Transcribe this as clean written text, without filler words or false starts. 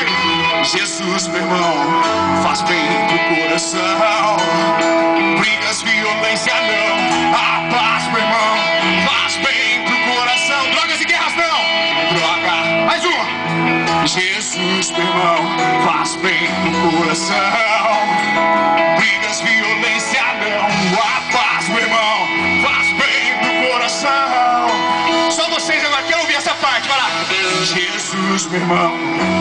Jesus, meu irmão, faz bem pro coração. Brigas, violência não. A paz, meu irmão, faz bem pro coração. Drogas e guerras não. Droga, mais uma. Jesus, meu irmão, faz bem pro coração. Brigas, violência não. A paz, meu irmão, faz bem pro coração. Só vocês agora querem ouvir essa parte, vai lá. Jesus, meu irmão,